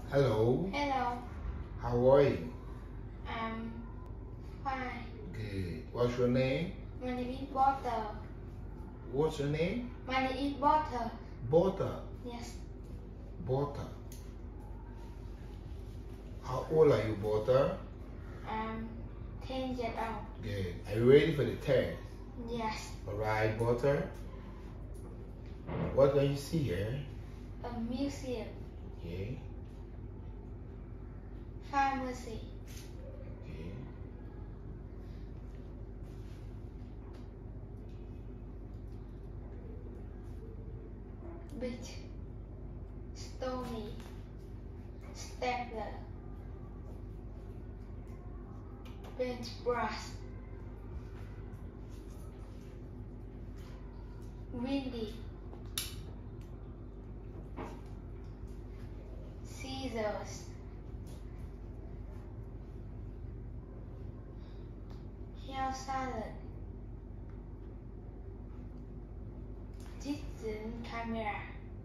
Hello, Hello, how are you? I'm fine. Good. What's your name? My name is Butter. What's your name? My name is Butter. Bota. Yes, Bota. How old are you, Bota? I'm 10 years old. Good. Are you ready for the test? Yes, Alright, Bota. What can you see here? a museum, Okay. pharmacy, Okay. beach, stony, stapler, bench brush, windy, scissors, hair salad, distant camera,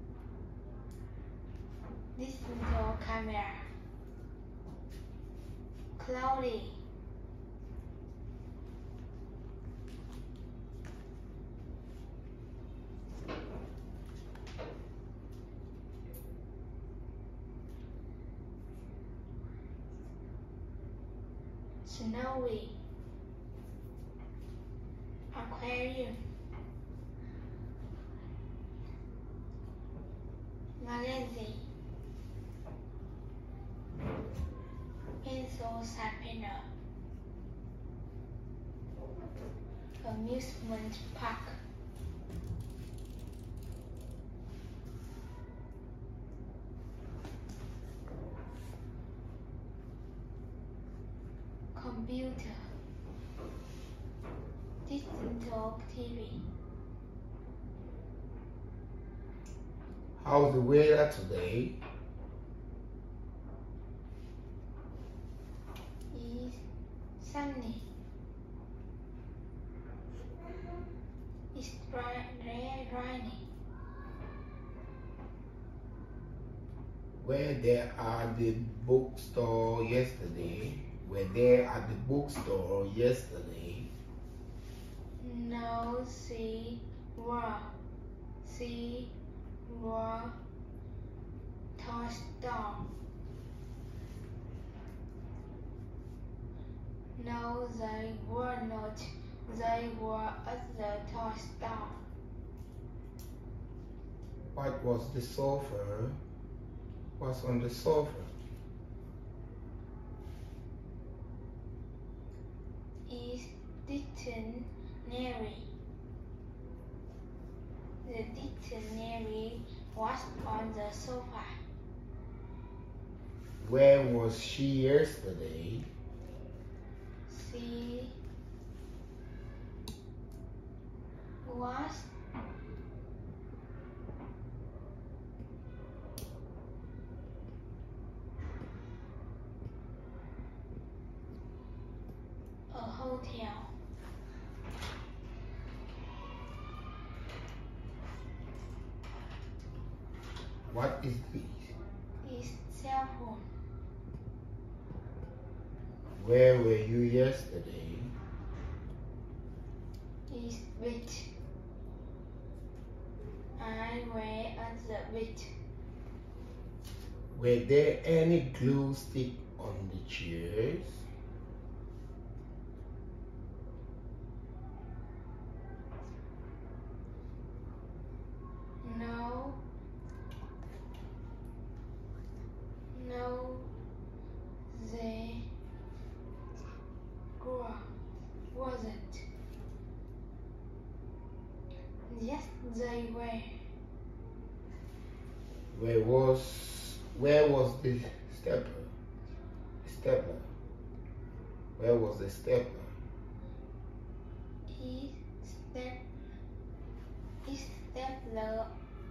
digital camera, cloudy, snowy, aquarium, magazine, pencil sharpener, amusement park, computer, digital TV, How's the weather today? is sunny, is rainy, Were there at the bookstore yesterday? Were there at the bookstore yesterday? no sea were touchdown, no they were not, they were at the touchdown, What was the sofa? What's on the sofa? is dictionary. The dictionary was on the sofa. Where was she yesterday? She was a hotel. What is this? Is cell phone. Where were you yesterday? Is beach. I were at the beach. Were there any glue stick on the chairs? No, no, they wasn't. Yes, they were. Where was the stapler? Stapler. Where was the stapler? Is step is stapler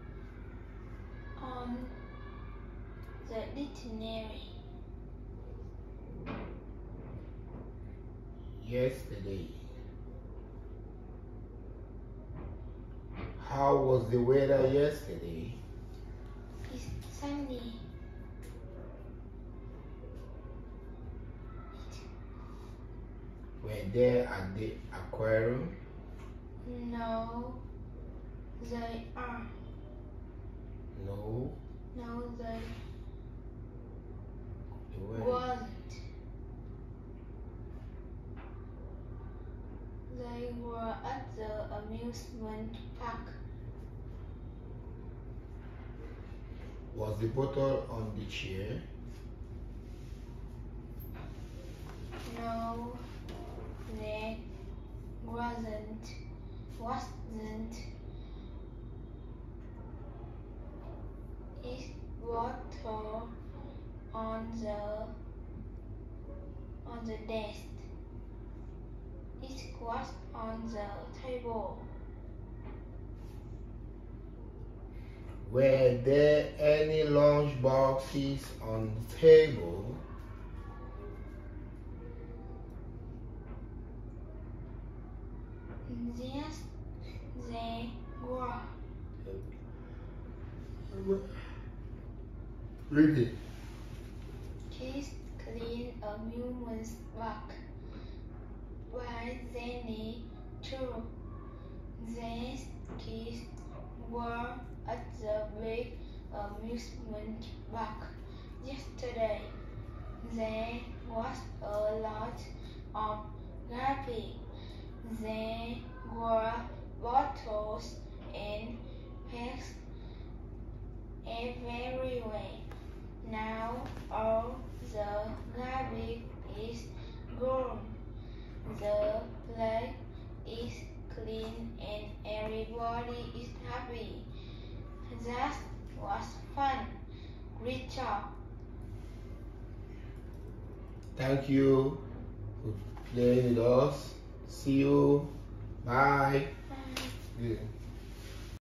on the dictionary. Yesterday. How was the weather yesterday? Is sunny. they at the aquarium? No, they are. No. No, they Where? wasn't. They were at the amusement park. Was the bottle on the chair? No, they wasn't. Is water on the desk. It was on the table. Were there any lunch boxes on the table? Yes, they were. Read it. Kids clean amusement park. Why they need to? These kids were at the big amusement park yesterday. There was a lot of garbage. There were bottles and bags everywhere. Now all the garbage is gone. The place is clean and everybody is happy. That was fun. Great job. Thank you for playing with us. See you. Bye. Bye. Good.